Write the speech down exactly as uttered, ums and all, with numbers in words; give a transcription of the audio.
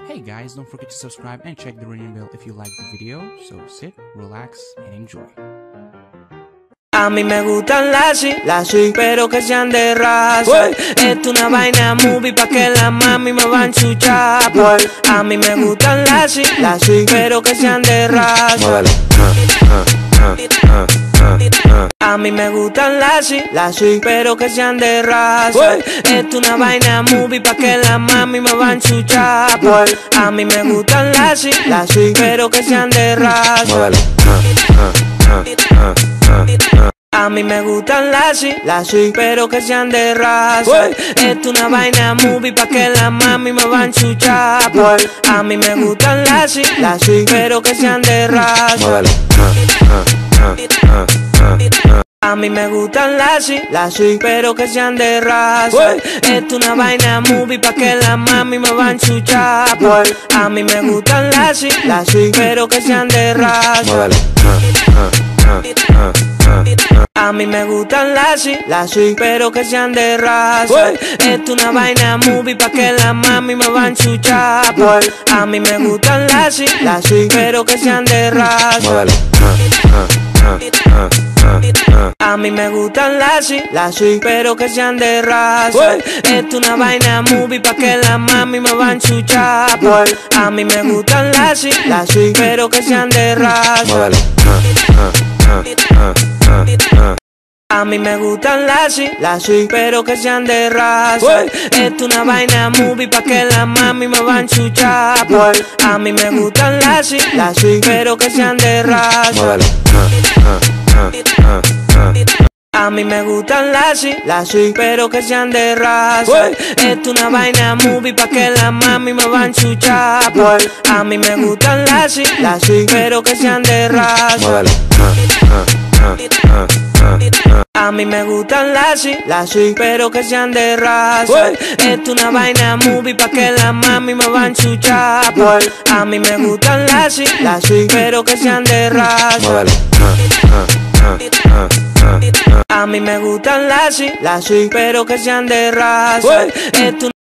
Hey guys, don't forget to subscribe and check the ring bell if you like the video. So sit, relax, and enjoy. A mí me gustan las sí, las sí, pero que sean de raza. Esto una vaina movie pa' que la mami me va a enchuchar. A mí me gustan las sí, las sí, pero que sean de raza. A mí me gustan las sí, las sí, pero que sean de raza. Esto una vaina movie pa' que la mami me va a enchuchar. A mí me gustan las sí, las sí, pero que sean de raza. A mí me gustan las sí, las sí, pero que sean de raza. Esto una vaina movie pa' que la mami me va a enchuchar. A mí me gustan las sí, las sí, pero que sean de raza. A mí me gustan las sí, las sí, pero que sean de raza. Esto una vaina movie pa' que la mami me va a enchuchar. A mí me gustan las sí, las sí, pero que sean de raza. A mí me gustan las sí, las sí, pero que sean de raza. Esto una vaina movie pa' que la mami me va a enchuchar. A mí me gustan las sí, las sí, pero que sean de raza. A mí me gustan las sí, las sí, pero que sean de raza. Esto una vaina movie pa' que la mami me va a enchuchar. A mí me gustan las sí, las sí, pero que sean de raza. A mí me gustan las sí, las sí, pero que sean de raza. Esto una vaina movie pa' que la mami me va a enchuchar. A mí me gustan las sí, las sí, pero que sean de raza. A mí me gustan las sí, las sí, pero que sean de raza. Esto una vaina movie pa' que la mami me va a enchuchar. A mí me gustan las sí, las sí, pero que sean de raza. A mí me gustan las sí, las sí, pero que sean de raza. Esto una vaina movie pa' que la mami me va a enchuchar. A mí me gustan las sí, las sí, pero que sean de raza. A mí me gustan las sí, las sí, pero que sean de raza. Esto